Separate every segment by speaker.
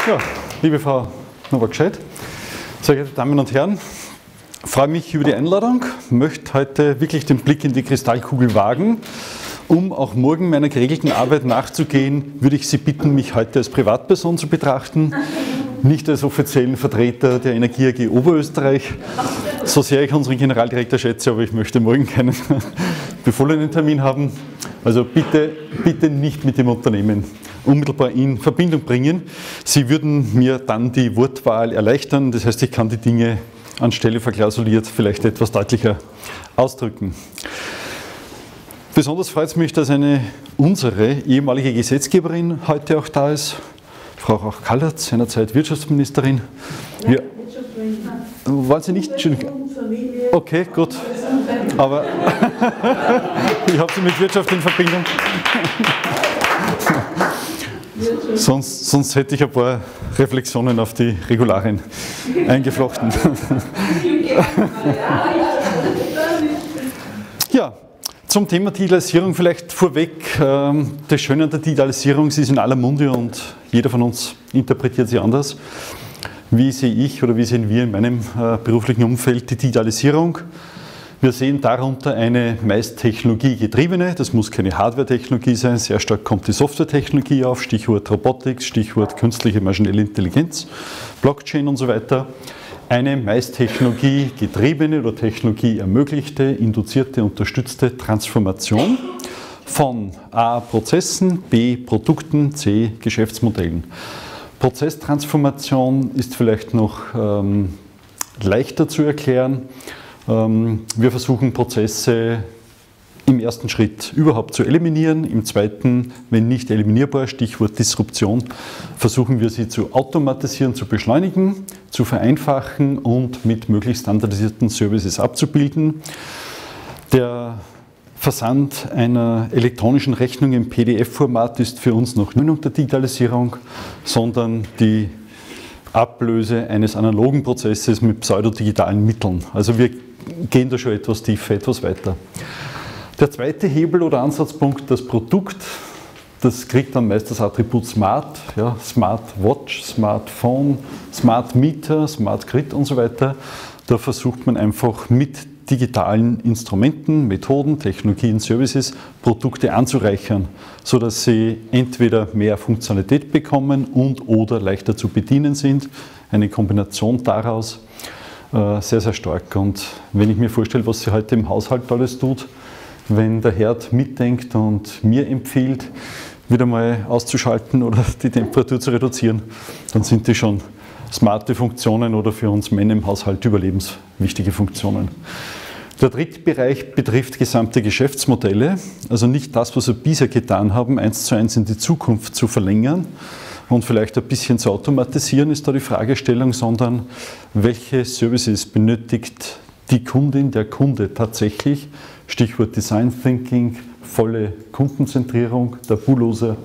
Speaker 1: Ja, liebe Frau Nowak-Scheidt, sehr geehrte Damen und Herren, freue mich über die Einladung, möchte heute wirklich den Blick in die Kristallkugel wagen. Um auch morgen meiner geregelten Arbeit nachzugehen, würde ich Sie bitten, mich heute als Privatperson zu betrachten, nicht als offiziellen Vertreter der Energie AG Oberösterreich. So sehr ich unseren Generaldirektor schätze, aber ich möchte morgen keinen befohlenen Termin haben. Also bitte nicht mit dem Unternehmen unmittelbar in Verbindung bringen. Sie würden mir dann die Wortwahl erleichtern, das heißt, ich kann die Dinge anstelle verklausuliert vielleicht etwas deutlicher ausdrücken. Besonders freut es mich, dass unsere ehemalige Gesetzgeberin heute auch da ist, Frau Rauch-Kallert, seinerzeit Wirtschaftsministerin. Ja, waren Sie nicht? Okay, gut. Aber ich habe Sie mit Wirtschaft in Verbindung. Sonst hätte ich ein paar Reflexionen auf die Regularien eingeflochten. Ja, zum Thema Digitalisierung vielleicht vorweg. Das Schöne an der Digitalisierung, sie ist in aller Munde und jeder von uns interpretiert sie anders. Wie sehe ich oder wie sehen wir in meinem beruflichen Umfeld die Digitalisierung? Wir sehen darunter eine meist technologiegetriebene, das muss keine Hardware-Technologie sein, sehr stark kommt die Software-Technologie auf, Stichwort Robotics, Stichwort künstliche maschinelle Intelligenz, Blockchain und so weiter. Eine meist technologiegetriebene oder technologieermöglichte, induzierte, unterstützte Transformation von A. Prozessen, B. Produkten, C. Geschäftsmodellen. Prozesstransformation ist vielleicht noch leichter zu erklären. Wir versuchen Prozesse im ersten Schritt überhaupt zu eliminieren, im zweiten, wenn nicht eliminierbar, Stichwort Disruption, versuchen wir sie zu automatisieren, zu beschleunigen, zu vereinfachen und mit möglichst standardisierten Services abzubilden. Der Versand einer elektronischen Rechnung im PDF-Format ist für uns noch nicht der Digitalisierung, sondern die Ablöse eines analogen Prozesses mit pseudodigitalen Mitteln. Also wir gehen da schon etwas tiefer, etwas weiter. Der zweite Hebel oder Ansatzpunkt, das Produkt, das kriegt dann meist das Attribut Smart, ja, Smart Watch, Smartphone, Smart Meter, Smart Grid und so weiter. Da versucht man einfach mit digitalen Instrumenten, Methoden, Technologien, Services Produkte anzureichern, sodass sie entweder mehr Funktionalität bekommen und oder leichter zu bedienen sind. Eine Kombination daraus sehr, sehr stark. Und wenn ich mir vorstelle, was sie heute im Haushalt alles tut, wenn der Herd mitdenkt und mir empfiehlt, wieder mal auszuschalten oder die Temperatur zu reduzieren, dann sind die schon smarte Funktionen oder für uns Männer im Haushalt überlebenswichtige Funktionen. Der dritte Bereich betrifft gesamte Geschäftsmodelle, also nicht das, was wir bisher getan haben, 1:1 in die Zukunft zu verlängern und vielleicht ein bisschen zu automatisieren, ist da die Fragestellung, sondern welche Services benötigt die Kundin, der Kunde tatsächlich, Stichwort Design Thinking, volle Kundenzentrierung, tabulose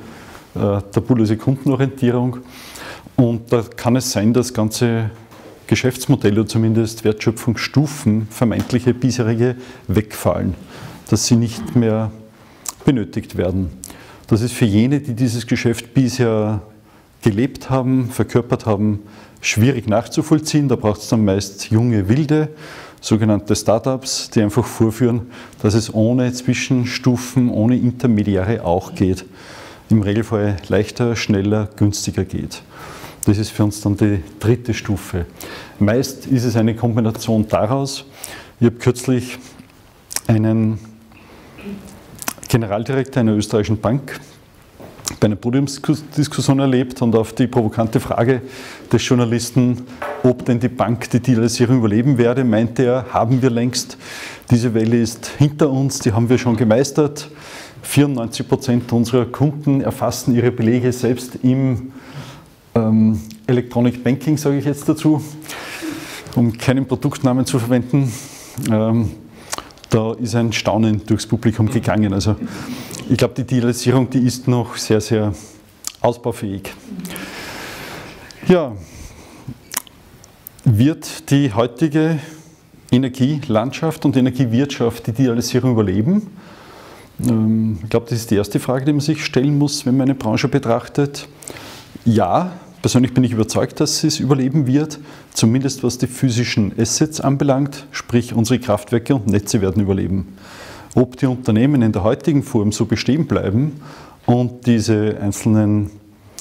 Speaker 1: Kundenorientierung. Und da kann es sein, dass ganze Geschäftsmodelle oder zumindest Wertschöpfungsstufen, vermeintliche bisherige, wegfallen, dass sie nicht mehr benötigt werden. Das ist für jene, die dieses Geschäft bisher gelebt haben, verkörpert haben, schwierig nachzuvollziehen. Da braucht es dann meist junge Wilde, sogenannte Startups, die einfach vorführen, dass es ohne Zwischenstufen, ohne Intermediäre auch geht. Im Regelfall leichter, schneller, günstiger geht. Das ist für uns dann die dritte Stufe. Meist ist es eine Kombination daraus. Ich habe kürzlich einen Generaldirektor einer österreichischen Bank bei einer Podiumsdiskussion erlebt und auf die provokante Frage des Journalisten, ob denn die Bank die Digitalisierung überleben werde, meinte er, haben wir längst. Diese Welle ist hinter uns, die haben wir schon gemeistert. 94% unserer Kunden erfassen ihre Belege selbst im Electronic Banking, sage ich jetzt dazu, um keinen Produktnamen zu verwenden. Da ist ein Staunen durchs Publikum gegangen. Also ich glaube, die Digitalisierung, die ist noch sehr, sehr ausbaufähig. Ja, wird die heutige Energielandschaft und Energiewirtschaft die Digitalisierung überleben? Ich glaube, das ist die erste Frage, die man sich stellen muss, wenn man eine Branche betrachtet. Ja, Persönlich bin ich überzeugt, dass es überleben wird, zumindest was die physischen Assets anbelangt, sprich unsere Kraftwerke und Netze werden überleben. Ob die Unternehmen in der heutigen Form so bestehen bleiben und diese einzelnen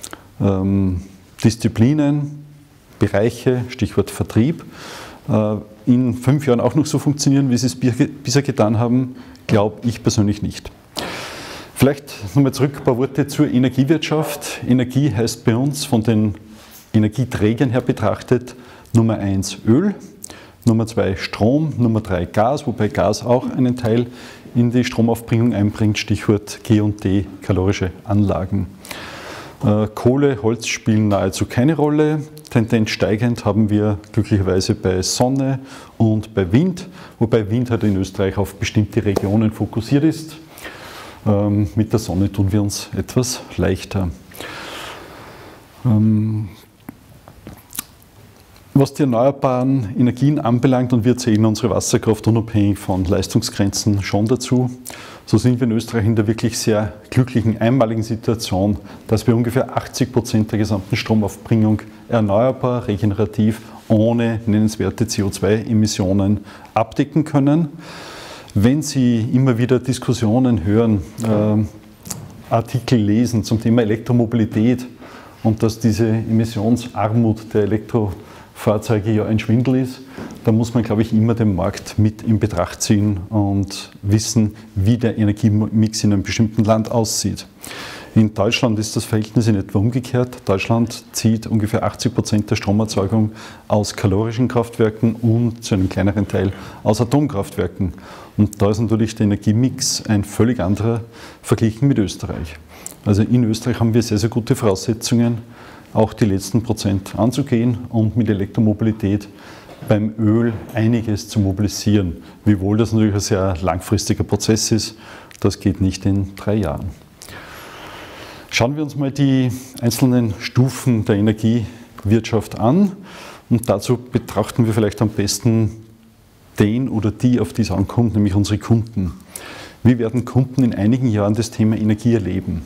Speaker 1: Disziplinen, Bereiche, Stichwort Vertrieb, in 5 Jahren auch noch so funktionieren, wie sie es bisher getan haben, glaube ich persönlich nicht. Vielleicht nochmal zurück ein paar Worte zur Energiewirtschaft. Energie heißt bei uns von den Energieträgern her betrachtet Nummer 1 Öl, Nummer 2 Strom, Nummer 3 Gas, wobei Gas auch einen Teil in die Stromaufbringung einbringt, Stichwort G&T, kalorische Anlagen. Kohle, Holz spielen nahezu keine Rolle. Tendenz steigend haben wir glücklicherweise bei Sonne und bei Wind, wobei Wind halt in Österreich auf bestimmte Regionen fokussiert ist. Mit der Sonne tun wir uns etwas leichter. Was die erneuerbaren Energien anbelangt, und wir zählen unsere Wasserkraft unabhängig von Leistungsgrenzen schon dazu, so sind wir in Österreich in der wirklich sehr glücklichen, einmaligen Situation, dass wir ungefähr 80% der gesamten Stromaufbringung erneuerbar, regenerativ, ohne nennenswerte CO2-Emissionen abdecken können. Wenn Sie immer wieder Diskussionen hören, Artikel lesen zum Thema Elektromobilität und dass diese Emissionsarmut der Elektrofahrzeuge ja ein Schwindel ist, da muss man, glaube ich, immer den Markt mit in Betracht ziehen und wissen, wie der Energiemix in einem bestimmten Land aussieht. In Deutschland ist das Verhältnis in etwa umgekehrt. Deutschland zieht ungefähr 80% der Stromerzeugung aus kalorischen Kraftwerken und zu einem kleineren Teil aus Atomkraftwerken. Und da ist natürlich der Energiemix ein völlig anderer verglichen mit Österreich. Also in Österreich haben wir sehr, sehr gute Voraussetzungen, auch die letzten Prozent anzugehen und mit Elektromobilität beim Öl einiges zu mobilisieren. Wiewohl das natürlich ein sehr langfristiger Prozess ist, das geht nicht in 3 Jahren. Schauen wir uns mal die einzelnen Stufen der Energiewirtschaft an und dazu betrachten wir vielleicht am besten den oder die, auf die es ankommt, nämlich unsere Kunden. Wie werden Kunden in einigen Jahren das Thema Energie erleben?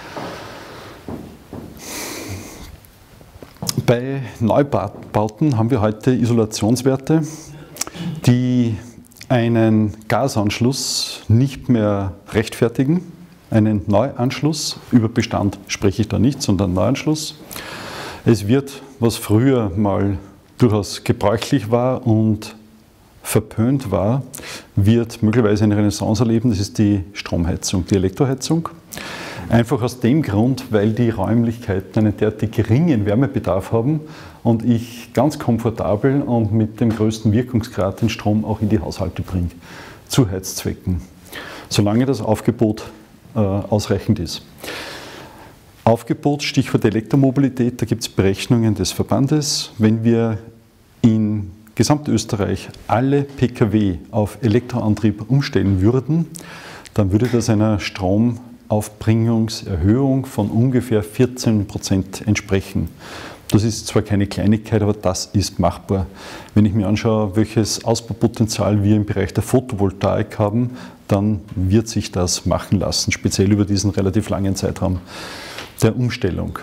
Speaker 1: Bei Neubauten haben wir heute Isolationswerte, die einen Gasanschluss nicht mehr rechtfertigen. Einen Neuanschluss, über Bestand spreche ich da nicht, sondern Neuanschluss. Es wird, was früher mal durchaus gebräuchlich war und verpönt war, wird möglicherweise eine Renaissance erleben, das ist die Stromheizung, die Elektroheizung. Einfach aus dem Grund, weil die Räumlichkeiten einen derartig geringen Wärmebedarf haben und ich ganz komfortabel und mit dem größten Wirkungsgrad den Strom auch in die Haushalte bringe, zu Heizzwecken, solange das Aufgebot ausreichend ist. Aufgebot, Stichwort Elektromobilität, da gibt es Berechnungen des Verbandes. Wenn wir in Gesamtösterreich alle Pkw auf Elektroantrieb umstellen würden, dann würde das einer Stromaufbringungserhöhung von ungefähr 14% entsprechen. Das ist zwar keine Kleinigkeit, aber das ist machbar. Wenn ich mir anschaue, welches Ausbaupotenzial wir im Bereich der Photovoltaik haben, dann wird sich das machen lassen, speziell über diesen relativ langen Zeitraum der Umstellung.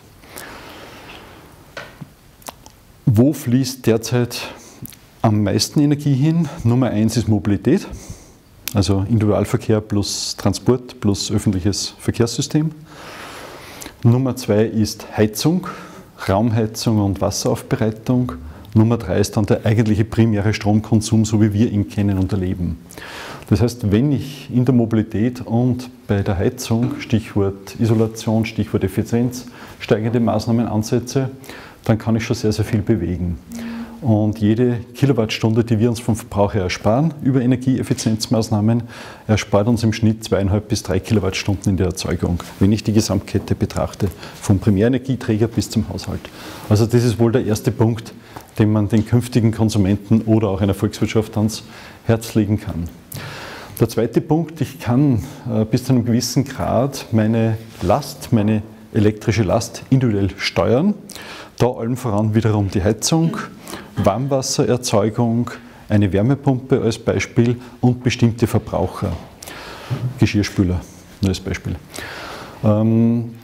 Speaker 1: Wo fließt derzeit am meisten Energie hin? Nummer 1 ist Mobilität, also Individualverkehr plus Transport plus öffentliches Verkehrssystem. Nummer 2 ist Heizung, Raumheizung und Wasseraufbereitung. Nummer 3 ist dann der eigentliche primäre Stromkonsum, so wie wir ihn kennen und erleben. Das heißt, wenn ich in der Mobilität und bei der Heizung, Stichwort Isolation, Stichwort Effizienz, steigende Maßnahmen ansetze, dann kann ich schon sehr, sehr viel bewegen. Und jede Kilowattstunde, die wir uns vom Verbrauch her ersparen, über Energieeffizienzmaßnahmen, erspart uns im Schnitt 2,5 bis 3 Kilowattstunden in der Erzeugung, wenn ich die Gesamtkette betrachte, vom Primärenergieträger bis zum Haushalt. Also das ist wohl der erste Punkt, den man den künftigen Konsumenten oder auch einer Volkswirtschaft ans Herz legen kann. Der zweite Punkt, ich kann bis zu einem gewissen Grad meine Last, meine elektrische Last individuell steuern. Da allem voran wiederum die Heizung, Warmwassererzeugung, eine Wärmepumpe als Beispiel und bestimmte Verbraucher, Geschirrspüler nur als Beispiel.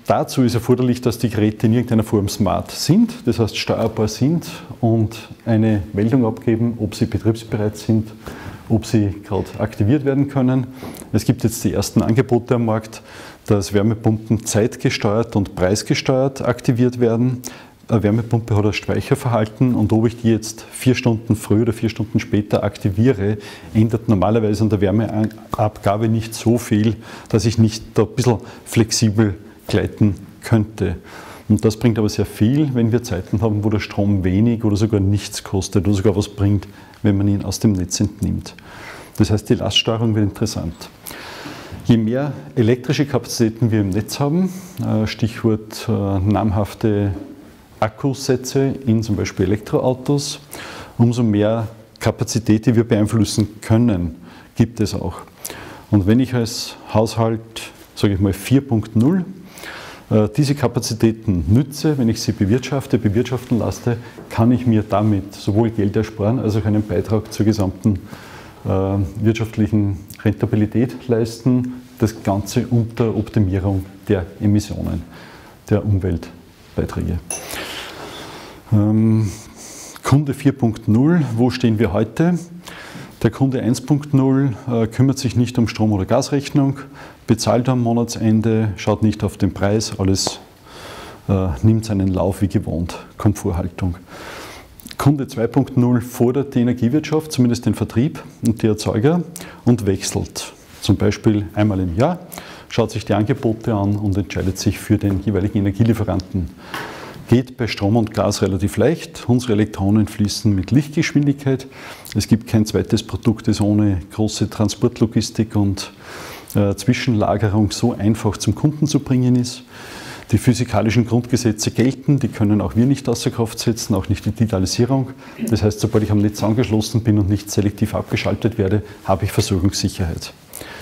Speaker 1: dazu ist erforderlich, dass die Geräte in irgendeiner Form smart sind, das heißt steuerbar sind und eine Meldung abgeben, ob sie betriebsbereit sind, ob sie gerade aktiviert werden können. Es gibt jetzt die ersten Angebote am Markt, dass Wärmepumpen zeitgesteuert und preisgesteuert aktiviert werden. Eine Wärmepumpe hat ein Speicherverhalten und ob ich die jetzt 4 Stunden früher oder 4 Stunden später aktiviere, ändert normalerweise an der Wärmeabgabe nicht so viel, dass ich nicht da ein bisschen flexibel gleiten könnte. Und das bringt aber sehr viel, wenn wir Zeiten haben, wo der Strom wenig oder sogar nichts kostet oder sogar was bringt, wenn man ihn aus dem Netz entnimmt. Das heißt, die Laststeuerung wird interessant. Je mehr elektrische Kapazitäten wir im Netz haben, Stichwort namhafte Akkusätze in zum Beispiel Elektroautos, umso mehr Kapazität, die wir beeinflussen können, gibt es auch. Und wenn ich als Haushalt, sage ich mal 4.0, diese Kapazitäten nütze, wenn ich sie bewirtschaften lasse, kann ich mir damit sowohl Geld ersparen, als auch einen Beitrag zur gesamten wirtschaftlichen Rentabilität leisten, das Ganze unter Optimierung der Emissionen, der Umweltbeiträge. Kunde 4.0, wo stehen wir heute? Der Kunde 1.0 kümmert sich nicht um Strom- oder Gasrechnung, bezahlt am Monatsende, schaut nicht auf den Preis, alles nimmt seinen Lauf wie gewohnt, Komforthaltung. Kunde 2.0 fordert die Energiewirtschaft, zumindest den Vertrieb und die Erzeuger und wechselt. Zum Beispiel einmal im Jahr, schaut sich die Angebote an und entscheidet sich für den jeweiligen Energielieferanten. Geht bei Strom und Gas relativ leicht. Unsere Elektronen fließen mit Lichtgeschwindigkeit. Es gibt kein zweites Produkt, das ohne große Transportlogistik und Zwischenlagerung so einfach zum Kunden zu bringen ist. Die physikalischen Grundgesetze gelten, die können auch wir nicht außer Kraft setzen, auch nicht die Digitalisierung. Das heißt, sobald ich am Netz angeschlossen bin und nicht selektiv abgeschaltet werde, habe ich Versorgungssicherheit.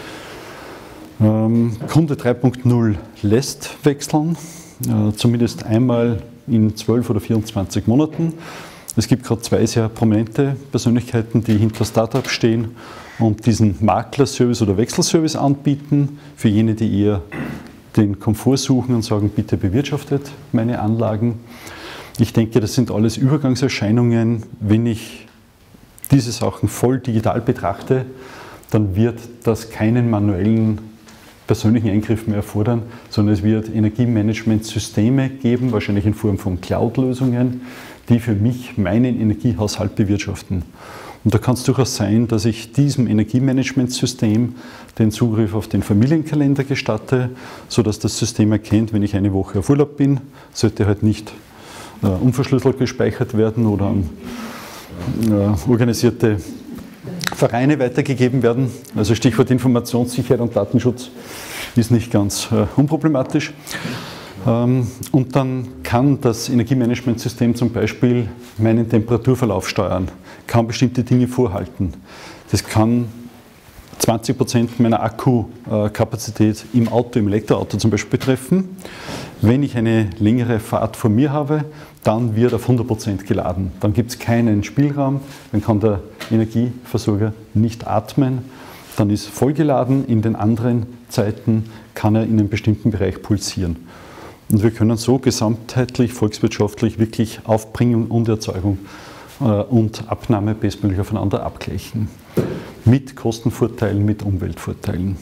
Speaker 1: Kunde 3.0 lässt wechseln, zumindest einmal in 12 oder 24 Monaten. Es gibt gerade 2 sehr prominente Persönlichkeiten, die hinter Startups stehen und diesen Maklerservice oder Wechselservice anbieten, für jene, die eher den Komfort suchen und sagen, bitte bewirtschaftet meine Anlagen. Ich denke, das sind alles Übergangserscheinungen. Wenn ich diese Sachen voll digital betrachte, dann wird das keinen manuellen persönlichen Eingriff mehr erfordern, sondern es wird Energiemanagementsysteme geben, wahrscheinlich in Form von Cloud-Lösungen, die für mich meinen Energiehaushalt bewirtschaften. Und da kann es durchaus sein, dass ich diesem Energiemanagementsystem den Zugriff auf den Familienkalender gestatte, sodass das System erkennt, wenn ich eine Woche auf Urlaub bin, sollte halt nicht unverschlüsselt gespeichert werden oder an organisierte Vereine weitergegeben werden. Also Stichwort Informationssicherheit und Datenschutz ist nicht ganz unproblematisch. Und dann kann das Energiemanagementsystem zum Beispiel meinen Temperaturverlauf steuern, kann bestimmte Dinge vorhalten. Das kann 20% meiner Akkukapazität im Auto, im Elektroauto zum Beispiel betreffen. Wenn ich eine längere Fahrt vor mir habe, dann wird auf 100% geladen. Dann gibt es keinen Spielraum, dann kann der Energieversorger nicht atmen, dann ist vollgeladen. In den anderen Zeiten kann er in einem bestimmten Bereich pulsieren. Und wir können so gesamtheitlich, volkswirtschaftlich wirklich Aufbringung und Erzeugung und Abnahme bestmöglich aufeinander abgleichen. Mit Kostenvorteilen, mit Umweltvorteilen.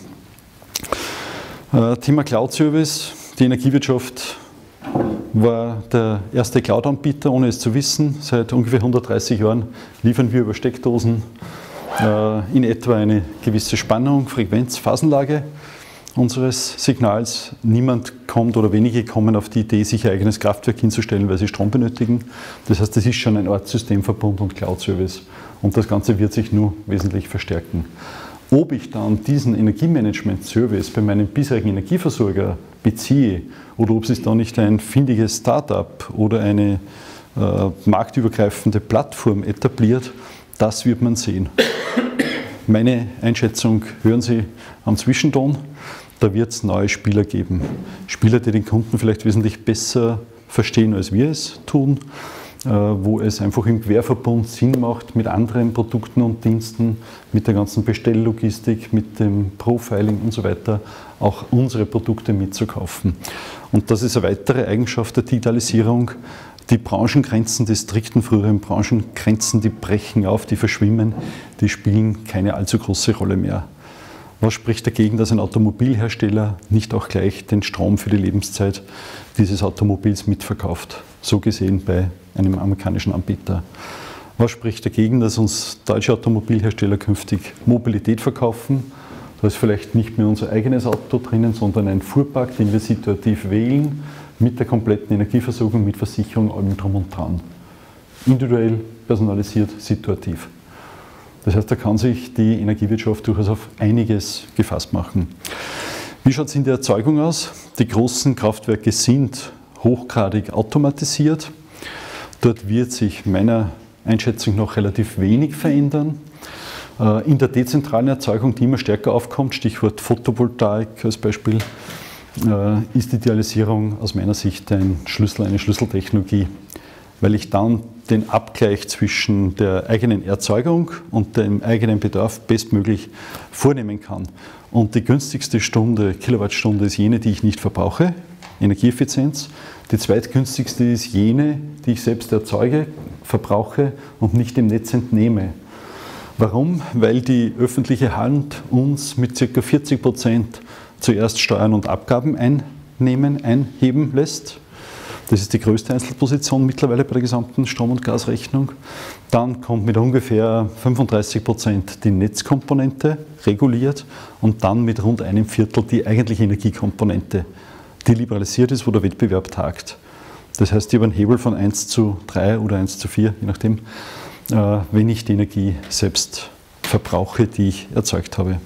Speaker 1: Thema Cloud-Service. Die Energiewirtschaft war der erste Cloud-Anbieter, ohne es zu wissen. Seit ungefähr 130 Jahren liefern wir über Steckdosen in etwa eine gewisse Spannung, Frequenz, Phasenlage unseres Signals. Niemand kommt oder wenige kommen auf die Idee, sich ein eigenes Kraftwerk hinzustellen, weil sie Strom benötigen. Das heißt, das ist schon eine Art Systemverbund und Cloud-Service. Und das Ganze wird sich nur wesentlich verstärken. Ob ich dann diesen Energiemanagement-Service bei meinem bisherigen Energieversorger beziehe oder ob sich da nicht ein findiges Start-up oder eine marktübergreifende Plattform etabliert, das wird man sehen. Meine Einschätzung hören Sie am Zwischenton. Da wird es neue Spieler geben. Spieler, die den Kunden vielleicht wesentlich besser verstehen, als wir es tun. wo es einfach im Querverbund Sinn macht, mit anderen Produkten und Diensten, mit der ganzen Bestelllogistik, mit dem Profiling und so weiter, auch unsere Produkte mitzukaufen. Und das ist eine weitere Eigenschaft der Digitalisierung. Die Branchengrenzen, die strikten früheren Branchengrenzen, die brechen auf, die verschwimmen, die spielen keine allzu große Rolle mehr. Was spricht dagegen, dass ein Automobilhersteller nicht auch gleich den Strom für die Lebenszeit dieses Automobils mitverkauft? So gesehen bei einem amerikanischen Anbieter. Was spricht dagegen, dass uns deutsche Automobilhersteller künftig Mobilität verkaufen? Da ist vielleicht nicht mehr unser eigenes Auto drinnen, sondern ein Fuhrpark, den wir situativ wählen, mit der kompletten Energieversorgung, mit Versicherung, allem drum und dran. Individuell, personalisiert, situativ. Das heißt, da kann sich die Energiewirtschaft durchaus auf einiges gefasst machen. Wie schaut es in der Erzeugung aus? Die großen Kraftwerke sind hochgradig automatisiert. Dort wird sich meiner Einschätzung nach relativ wenig verändern. In der dezentralen Erzeugung, die immer stärker aufkommt, Stichwort Photovoltaik als Beispiel, ist die Digitalisierung aus meiner Sicht eine Schlüsseltechnologie, weil ich dann den Abgleich zwischen der eigenen Erzeugung und dem eigenen Bedarf bestmöglich vornehmen kann. Und die günstigste Kilowattstunde ist jene, die ich nicht verbrauche, Energieeffizienz. Die zweitgünstigste ist jene, die ich selbst erzeuge, verbrauche und nicht dem Netz entnehme. Warum? Weil die öffentliche Hand uns mit ca. 40% zuerst Steuern und Abgaben einheben lässt. Das ist die größte Einzelposition mittlerweile bei der gesamten Strom- und Gasrechnung. Dann kommt mit ungefähr 35% die Netzkomponente, reguliert, und dann mit rund einem Viertel die eigentliche Energiekomponente, die liberalisiert ist, wo der Wettbewerb tagt. Das heißt, ich habe einen Hebel von 1:3 oder 1:4, je nachdem, wenn ich die Energie selbst verbrauche, die ich erzeugt habe.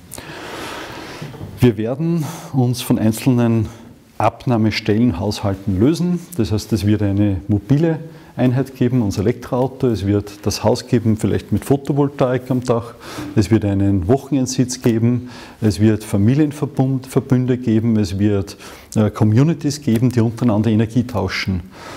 Speaker 1: Wir werden uns von einzelnen Abnahmestellen, Haushalten lösen. Das heißt, es wird eine mobile Einheit geben, unser Elektroauto. Es wird das Haus geben, vielleicht mit Photovoltaik am Dach. Es wird einen Wochenendsitz geben. Es wird Familienverbünde geben. Es wird Communities geben, die untereinander Energie tauschen.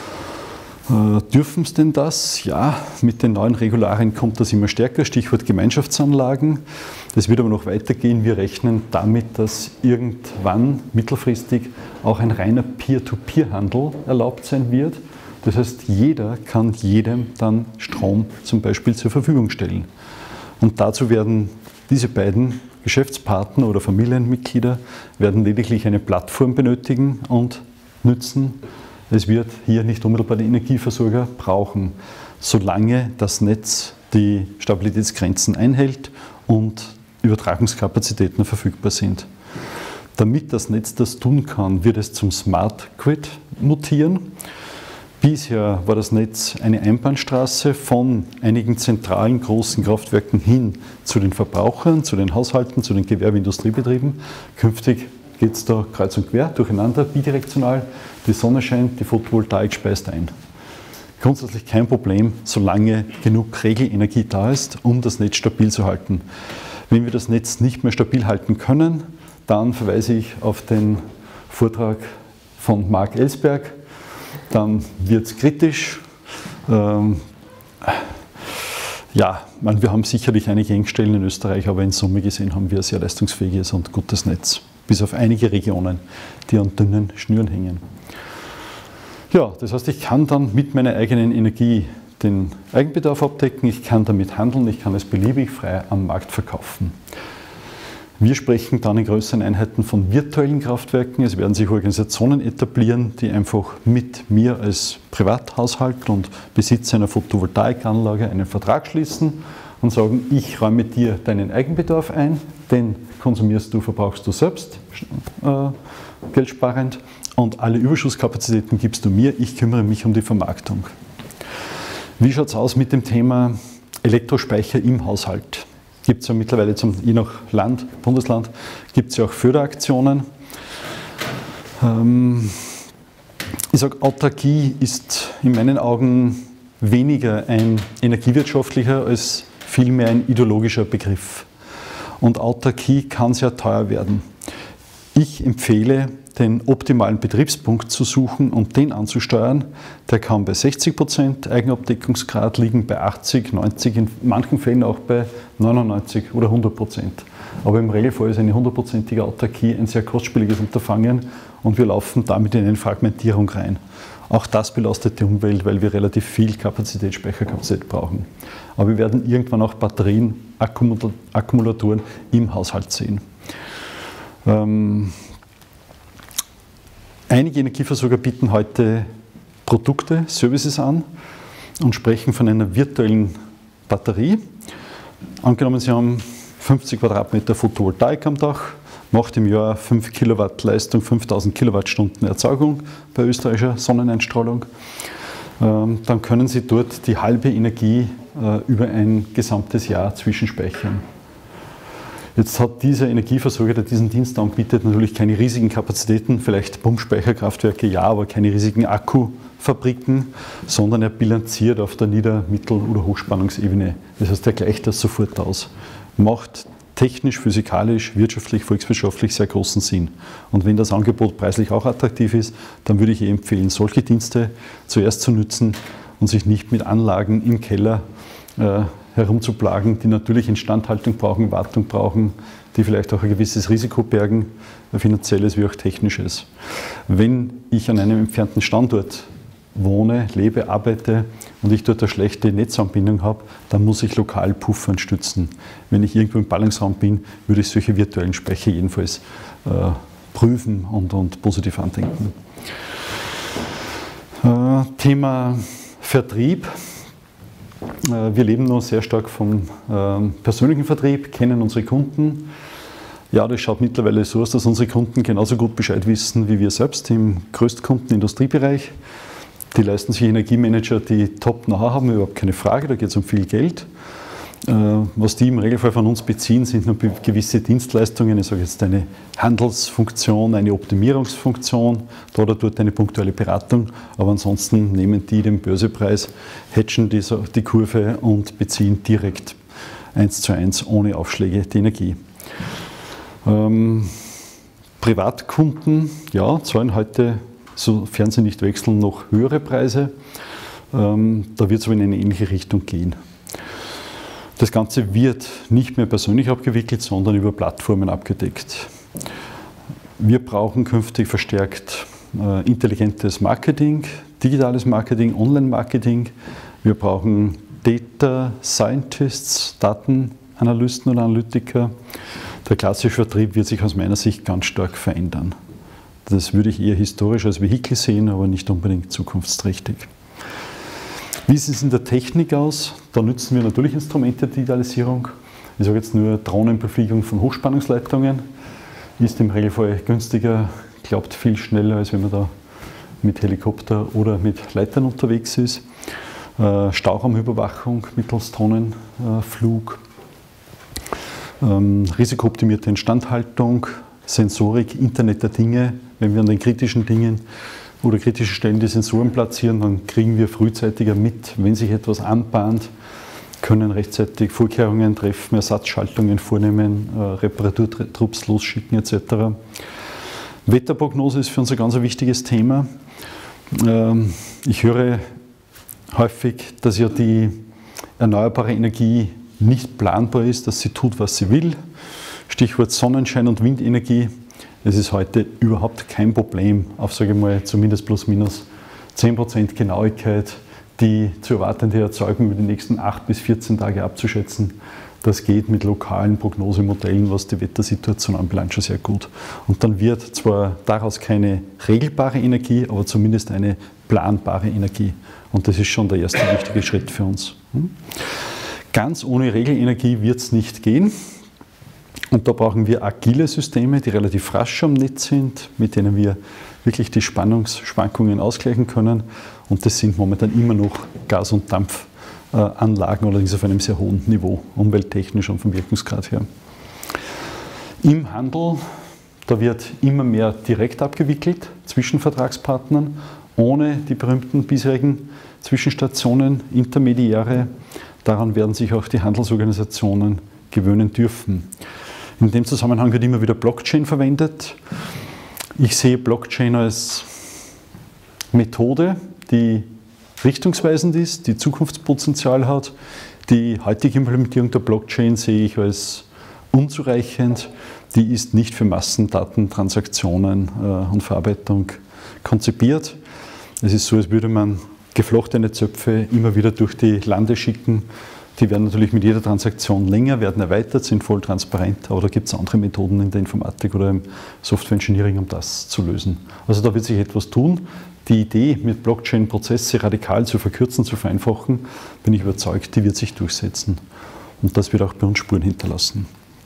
Speaker 1: Dürfen es denn das? Ja, mit den neuen Regularien kommt das immer stärker, Stichwort Gemeinschaftsanlagen. Das wird aber noch weitergehen. Wir rechnen damit, dass irgendwann mittelfristig auch ein reiner Peer-to-Peer-Handel erlaubt sein wird. Das heißt, jeder kann jedem dann Strom zum Beispiel zur Verfügung stellen. Und dazu werden diese beiden Geschäftspartner oder Familienmitglieder werden lediglich eine Plattform benötigen und nützen. Es wird hier nicht unmittelbar den Energieversorger brauchen, solange das Netz die Stabilitätsgrenzen einhält und Übertragungskapazitäten verfügbar sind. Damit das Netz das tun kann, wird es zum Smart Grid mutieren. Bisher war das Netz eine Einbahnstraße von einigen zentralen großen Kraftwerken hin zu den Verbrauchern, zu den Haushalten, zu den Gewerbe- und Industriebetrieben. Künftig geht es da kreuz und quer, durcheinander, bidirektional. Die Sonne scheint, die Photovoltaik speist ein. Grundsätzlich kein Problem, solange genug Regelenergie da ist, um das Netz stabil zu halten. Wenn wir das Netz nicht mehr stabil halten können, dann verweise ich auf den Vortrag von Marc Ellsberg. Dann wird es kritisch. Ja, wir haben sicherlich einige Engstellen in Österreich, aber in Summe gesehen haben wir ein sehr leistungsfähiges und gutes Netz. Bis auf einige Regionen, die an dünnen Schnüren hängen. Ja, das heißt, ich kann dann mit meiner eigenen Energie den Eigenbedarf abdecken, ich kann damit handeln, ich kann es beliebig frei am Markt verkaufen. Wir sprechen dann in größeren Einheiten von virtuellen Kraftwerken. Es werden sich Organisationen etablieren, die einfach mit mir als Privathaushalt und Besitzer einer Photovoltaikanlage einen Vertrag schließen und sagen, ich räume dir deinen Eigenbedarf ein, den konsumierst du, verbrauchst du selbst geldsparend, und alle Überschusskapazitäten gibst du mir, ich kümmere mich um die Vermarktung. Wie schaut es aus mit dem Thema Elektrospeicher im Haushalt? Gibt es ja mittlerweile, je nach Land, Bundesland, gibt es ja auch Förderaktionen. Ich sage, Autarkie ist in meinen Augen weniger ein energiewirtschaftlicher als vielmehr ein ideologischer Begriff. Und Autarkie kann sehr teuer werden. Ich empfehle, den optimalen Betriebspunkt zu suchen und den anzusteuern. Der kann bei 60% Eigenabdeckungsgrad liegen, bei 80, 90, in manchen Fällen auch bei 99 oder 100%. Aber im Regelfall ist eine 100%ige Autarkie ein sehr kostspieliges Unterfangen und wir laufen damit in eine Fragmentierung rein. Auch das belastet die Umwelt, weil wir relativ viel Speicherkapazität brauchen. Aber wir werden irgendwann auch Batterien, Akkumulatoren im Haushalt sehen. Einige Energieversorger bieten heute Produkte, Services an und sprechen von einer virtuellen Batterie. Angenommen, Sie haben 50 Quadratmeter Photovoltaik am Dach, macht im Jahr 5 Kilowatt Leistung, 5000 Kilowattstunden Erzeugung bei österreichischer Sonneneinstrahlung. Dann können Sie dort die halbe Energie über ein gesamtes Jahr zwischenspeichern. Jetzt hat dieser Energieversorger, der diesen Dienst anbietet, natürlich keine riesigen Kapazitäten, vielleicht Pumpspeicherkraftwerke, ja, aber keine riesigen Akkufabriken, sondern er bilanziert auf der Nieder-, Mittel- oder Hochspannungsebene. Das heißt, er gleicht das sofort aus. Macht technisch, physikalisch, wirtschaftlich, volkswirtschaftlich sehr großen Sinn. Und wenn das Angebot preislich auch attraktiv ist, dann würde ich empfehlen, solche Dienste zuerst zu nutzen und sich nicht mit Anlagen im Keller herumzuplagen, die natürlich Instandhaltung brauchen, Wartung brauchen, die vielleicht auch ein gewisses Risiko bergen, finanzielles wie auch technisches. Wenn ich an einem entfernten Standort wohne, lebe, arbeite und ich dort eine schlechte Netzanbindung habe, dann muss ich lokal puffern, stützen. Wenn ich irgendwo im Ballungsraum bin, würde ich solche virtuellen Speicher jedenfalls prüfen und positiv andenken. Thema Vertrieb. Wir leben noch sehr stark vom persönlichen Vertrieb, kennen unsere Kunden. Ja, das schaut mittlerweile so aus, dass unsere Kunden genauso gut Bescheid wissen wie wir selbst im größtkunden Industriebereich. Die leisten sich Energiemanager, die Top-Know-how haben, überhaupt keine Frage, da geht es um viel Geld. Was die im Regelfall von uns beziehen, sind nur gewisse Dienstleistungen, ich sage jetzt eine Handelsfunktion, eine Optimierungsfunktion, da oder dort eine punktuelle Beratung, aber ansonsten nehmen die den Börsepreis, hedgen die Kurve und beziehen direkt 1:1 ohne Aufschläge die Energie. Privatkunden, ja, zahlen heute, sofern sie nicht wechseln, noch höhere Preise. Da wird es aber in eine ähnliche Richtung gehen. Das Ganze wird nicht mehr persönlich abgewickelt, sondern über Plattformen abgedeckt. Wir brauchen künftig verstärkt intelligentes Marketing, digitales Marketing, Online-Marketing. Wir brauchen Data Scientists, Datenanalysten und Analytiker. Der klassische Vertrieb wird sich aus meiner Sicht ganz stark verändern. Das würde ich eher historisch als Vehikel sehen, aber nicht unbedingt zukunftsträchtig. Wie sieht es in der Technik aus? Da nutzen wir natürlich Instrumente der Digitalisierung. Ich sage jetzt nur Drohnenbefliegung von Hochspannungsleitungen. Ist im Regelfall günstiger, klappt viel schneller, als wenn man da mit Helikopter oder mit Leitern unterwegs ist. Stauraumüberwachung mittels Drohnenflug. Risikooptimierte Instandhaltung, Sensorik, Internet der Dinge. Wenn wir an den kritischen Dingen oder kritischen Stellen die Sensoren platzieren, dann kriegen wir frühzeitiger mit, wenn sich etwas anbahnt, können rechtzeitig Vorkehrungen treffen, Ersatzschaltungen vornehmen, Reparaturtrupps losschicken etc. Wetterprognose ist für uns ein ganz wichtiges Thema. Ich höre häufig, dass ja die erneuerbare Energie nicht planbar ist, dass sie tut, was sie will. Stichwort Sonnenschein und Windenergie. Es ist heute überhaupt kein Problem, auf, sage ich mal, zumindest plus minus 10% Genauigkeit, die zu erwartende Erzeugung über die nächsten 8 bis 14 Tage abzuschätzen. Das geht mit lokalen Prognosemodellen, was die Wettersituation anbelangt, schon sehr gut. Und dann wird zwar daraus keine regelbare Energie, aber zumindest eine planbare Energie. Und das ist schon der erste wichtige Schritt für uns. Ganz ohne Regelenergie wird es nicht gehen. Und da brauchen wir agile Systeme, die relativ rasch am Netz sind, mit denen wir wirklich die Spannungsschwankungen ausgleichen können. Und das sind momentan immer noch Gas- und Dampfanlagen, allerdings auf einem sehr hohen Niveau, umwelttechnisch und vom Wirkungsgrad her. Im Handel, da wird immer mehr direkt abgewickelt zwischen Vertragspartnern, ohne die berühmten bisherigen Zwischenstationen, Intermediäre. Daran werden sich auch die Handelsorganisationen gewöhnen dürfen. In dem Zusammenhang wird immer wieder Blockchain verwendet. Ich sehe Blockchain als Methode, die richtungsweisend ist, die Zukunftspotenzial hat. Die heutige Implementierung der Blockchain sehe ich als unzureichend. Die ist nicht für Massendatentransaktionen und Verarbeitung konzipiert. Es ist so, als würde man geflochtene Zöpfe immer wieder durch die Lande schicken. Die werden natürlich mit jeder Transaktion länger, werden erweitert, sind voll transparent, aber da gibt es andere Methoden in der Informatik oder im Software Engineering, um das zu lösen. Also da wird sich etwas tun. Die Idee, mit Blockchain Prozesse radikal zu verkürzen, zu vereinfachen, bin ich überzeugt, die wird sich durchsetzen. Und das wird auch bei uns Spuren hinterlassen.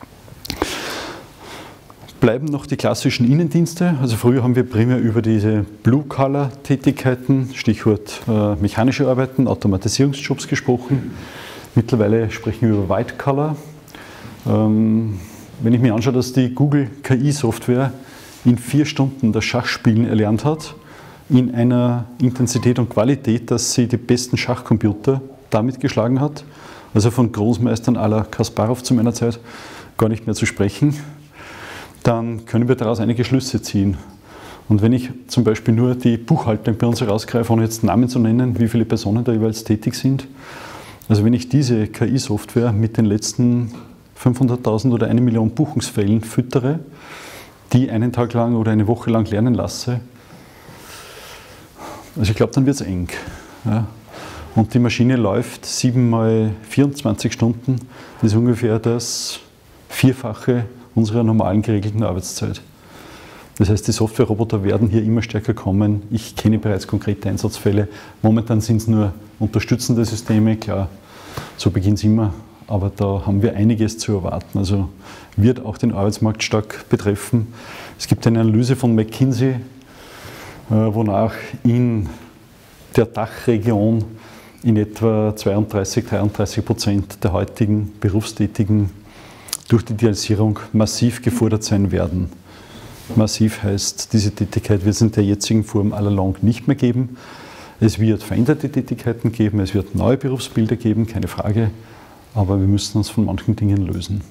Speaker 1: Bleiben noch die klassischen Innendienste. Also früher haben wir primär über diese Blue-Collar-Tätigkeiten, Stichwort mechanische Arbeiten, Automatisierungsjobs gesprochen. Mittlerweile sprechen wir über White-Collar. Wenn ich mir anschaue, dass die Google KI-Software in 4 Stunden das Schachspielen erlernt hat, in einer Intensität und Qualität, dass sie die besten Schachcomputer damit geschlagen hat, also von Großmeistern à la Kasparov zu meiner Zeit gar nicht mehr zu sprechen, dann können wir daraus einige Schlüsse ziehen. Und wenn ich zum Beispiel nur die Buchhaltung bei uns herausgreife, ohne jetzt Namen zu nennen, wie viele Personen da jeweils tätig sind, also wenn ich diese KI-Software mit den letzten 500.000 oder 1 Million Buchungsfällen füttere, die einen Tag lang oder eine Woche lang lernen lasse, also ich glaube, dann wird es eng. Ja. Und die Maschine läuft 7 mal 24 Stunden, das ist ungefähr das 4-fache unserer normalen geregelten Arbeitszeit. Das heißt, die Softwareroboter werden hier immer stärker kommen. Ich kenne bereits konkrete Einsatzfälle. Momentan sind es nur unterstützende Systeme, klar, so beginnt es immer, aber da haben wir einiges zu erwarten. Also wird auch den Arbeitsmarkt stark betreffen. Es gibt eine Analyse von McKinsey, wonach in der Dachregion in etwa 32–33% der heutigen Berufstätigen durch die Digitalisierung massiv gefordert sein werden. Massiv heißt, diese Tätigkeit wird es in der jetzigen Form allalong nicht mehr geben. Es wird veränderte Tätigkeiten geben, es wird neue Berufsbilder geben, keine Frage, aber wir müssen uns von manchen Dingen lösen.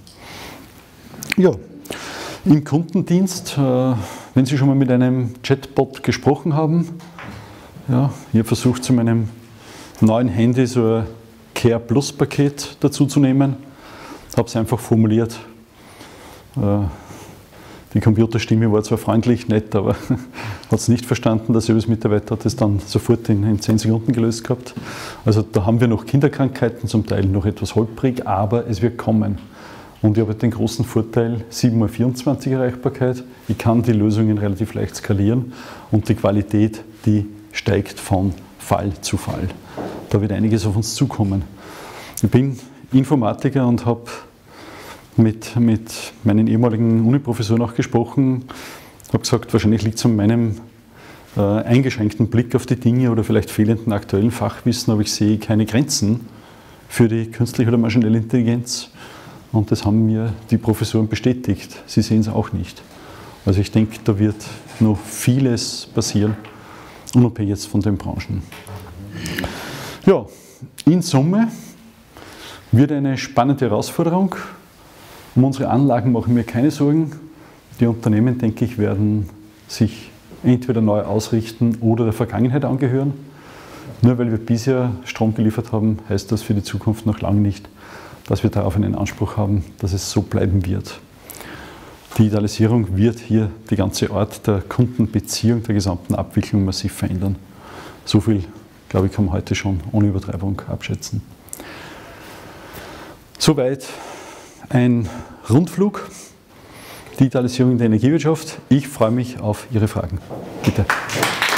Speaker 1: Ja, im Kundendienst, wenn Sie schon mal mit einem Chatbot gesprochen haben, ja, ich habe versucht, zu meinem neuen Handy so ein Care Plus Paket dazu zu nehmen, habe es einfach formuliert. Die Computerstimme war zwar freundlich, nett, aber hat es nicht verstanden. Der Service-Mitarbeiter hat es dann sofort in 10 Sekunden gelöst gehabt. Also da haben wir noch Kinderkrankheiten, zum Teil noch etwas holprig, aber es wird kommen. Und ich habe den großen Vorteil, 7x24 Erreichbarkeit. Ich kann die Lösungen relativ leicht skalieren und die Qualität, die steigt von Fall zu Fall. Da wird einiges auf uns zukommen. Ich bin Informatiker und habe mit meinen ehemaligen Uniprofessoren auch gesprochen. Ich habe gesagt, wahrscheinlich liegt es an meinem eingeschränkten Blick auf die Dinge oder vielleicht fehlenden aktuellen Fachwissen, aber ich sehe keine Grenzen für die künstliche oder maschinelle Intelligenz. Und das haben mir die Professoren bestätigt. Sie sehen es auch nicht. Also ich denke, da wird noch vieles passieren, unabhängig jetzt von den Branchen. Ja, in Summe wird eine spannende Herausforderung. Um unsere Anlagen mache ich mir keine Sorgen. Die Unternehmen, denke ich, werden sich entweder neu ausrichten oder der Vergangenheit angehören. Nur weil wir bisher Strom geliefert haben, heißt das für die Zukunft noch lange nicht, dass wir darauf einen Anspruch haben, dass es so bleiben wird. Die Digitalisierung wird hier die ganze Art der Kundenbeziehung, der gesamten Abwicklung massiv verändern. So viel, glaube ich, kann man heute schon ohne Übertreibung abschätzen. Soweit ein Rundflug, Digitalisierung in der Energiewirtschaft. Ich freue mich auf Ihre Fragen. Bitte.